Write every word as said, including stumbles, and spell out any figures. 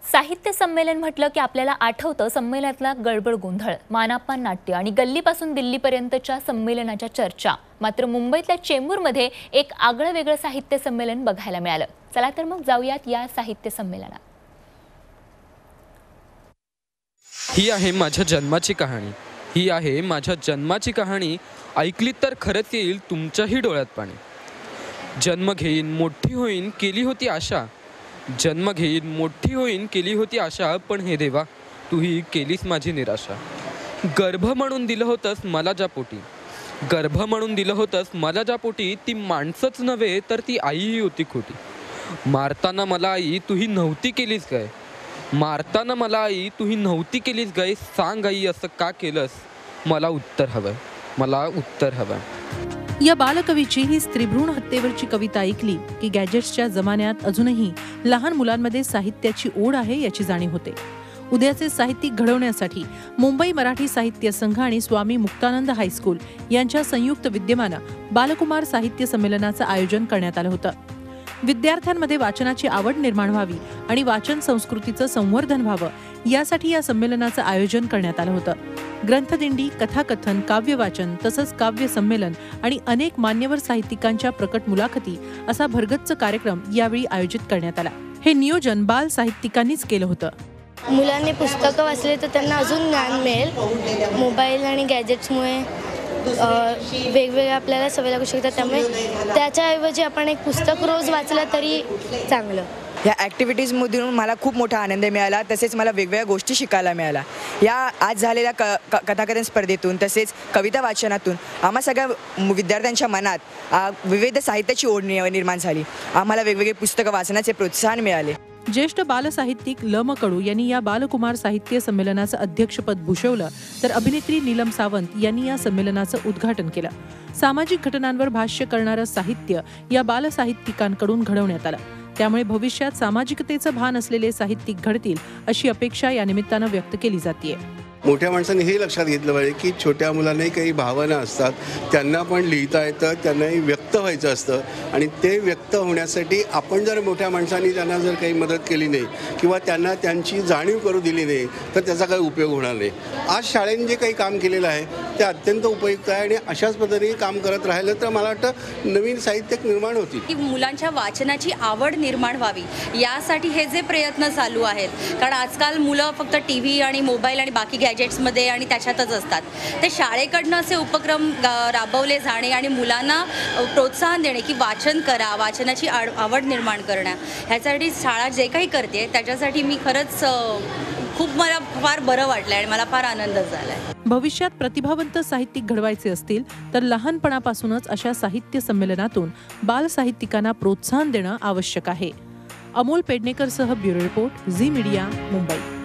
साहित्य संमेलन म्हटलं की आपल्याला आठवतं संमेलनातला गडबड गोंधळ, मानापमान नाट्य आणि गल्लीपासून दिल्लीपर्यंतच्या संमेलनाच्या चर्चा. मात्र मुंबईतल्या चेंबूरमध्ये एक आगळं वेगळं साहित्य संमेलन बघायला मिळालं. चला तर मग जाऊयात या साहित्य संमेलनात. ही आहे माझ्या जन्माची कहाणी. ही आहे माझ्या जन्माची कहाणी. ऐकली तर खरंच येईल तुमच्याही डोळ्यात पाणी. जन्म घेईन मोठी होईन केली होती आशा. जन्म घेईन मोठी होईन केली होती आशा. पण हे देवा तूही केलीस माझी निराशा. गर्भ म्हणून दिलं होतंस मला ज्या पोटी. गर्भ म्हणून दिलं होतंस मला ज्या पोटी. ती माणसंच नव्हे तर ती आईही होती खोटी. मारताना मला आई तूही नव्हती केलीस काय. मारताना मला आई तूही नव्हती केलीस गाय. सांग आई असं का केलंस. मला उत्तर हवं. मला उत्तर हवं. या बालकवीची ही स्त्रीभ्रूण हत्येवरची कविता ऐकली की गॅजेट्सच्या जमान्यात अजूनही लहान मुलांमध्ये साहित्याची ओढ आहे याची जाणीव होते. उद्याचे साहित्यिक घडवण्यासाठी मुंबई मराठी साहित्य संघ आणि स्वामी मुक्तानंद हायस्कूल यांच्या संयुक्त विद्यमानं बालकुमार साहित्य संमेलनाचं आयोजन करण्यात आलं होतं. विद्यार्थ्यांमध्ये वाचनाची आवड निर्माण व्हावी आणि वाचन संस्कृतीचं संवर्धन व्हावं यासाठी या संमेलनाचं आयोजन करण्यात आलं होतं. ग्रंथदिंडी, कथाकथन, काव्यवाचन तसंच काव्य संमेलन आणि अनेक मान्यवर साहित्यिकांच्या प्रकट मुलाखती असा भरगच्च कार्यक्रम यावेळी आयोजित करण्यात आला. हे नियोजन बाल साहित्यिकांनीच केलं होतं. मुलांनी पुस्तकं वाचले तर त्यांना अजून ज्ञान मिळेल. मोबाईल आणि गॅजेट्समुळे वेगवेगळ्या आपल्याला सवय लागू शकतात. त्यामुळे त्याच्याऐवजी आपण एक पुस्तक रोज वाचलं तरी चांगलं. या ॲक्टिव्हिटीजमधून मला खूप मोठा आनंद मिळाला. तसेच मला वेगवेगळ्या गोष्टी शिकायला मिळाल्या. या आज झालेल्या क कथाकथन स्पर्धेतून तसेच कविता वाचनातून आम्हा सगळ्या विद्यार्थ्यांच्या मनात विविध साहित्याची ओढ निर्माण झाली. आम्हाला वेगवेगळे पुस्तकं वाचण्याचे प्रोत्साहन मिळाले. ज्येष्ठ बालसाहित्यिक ल म कडू यांनी या बालकुमार साहित्य संमेलनाचं अध्यक्षपद भूषवलं तर अभिनेत्री नीलम सावंत यांनी या संमेलनाचं उद्घाटन केलं. सामाजिक घटनांवर भाष्य करणारं साहित्य या बालसाहित्यिकांकडून घडवण्यात आलं. त्यामुळे भविष्यात सामाजिकतेचं भान असलेले साहित्यिक घडतील अशी अपेक्षा या निमित्तानं व्यक्त केली जाते. मोठ्या माणसांनी हे लक्षात घेतलं पाहिजे की छोट्या मुलांनाही काही भावना असतात. त्यांना पण लिहिता येतं, त्यांनाही व्यक्त व्हायचं असतं आणि ते व्यक्त होण्यासाठी आपण जर मोठ्या माणसांनी त्यांना जर काही मदत केली नाही किंवा त्यांना त्यांची जाणीव करू दिली नाही तर त्याचा काही उपयोग होणार नाही. आज शाळेने जे काही काम केलेलं आहे ते अत्यंत उपयुक्त आहे आणि अशाच पद्धतीने काम करत राहिलं तर मला वाटतं नवीन साहित्यिक निर्माण होतील. की मुलांच्या वाचनाची आवड निर्माण व्हावी यासाठी हे जे प्रयत्न चालू आहेत. कारण आजकाल मुलं फक्त टी व्ही आणि मोबाईल आणि बाकी गॅजेट्समध्ये आणि त्याच्यातच असतात. ते शाळेकडनं असे उपक्रम राबवले जाणे आणि मुलांना प्रोत्साहन देणे की वाचन करा, वाचनाची आवड निर्माण करणं ह्यासाठी शाळा जे काही करते त्याच्यासाठी मी खरंच खूप मला फार बरं वाटलं आणि मला फार आनंद झाला. भविष्यात प्रतिभावंत साहित्यिक घडवायचे असतील तर लहानपणापासूनच अशा साहित्य संमेलनातून बाल साहित्यिकांना प्रोत्साहन देणं आवश्यक आहे. अमोल पेडणेकरसह bureau report, Zee media, Mumbai.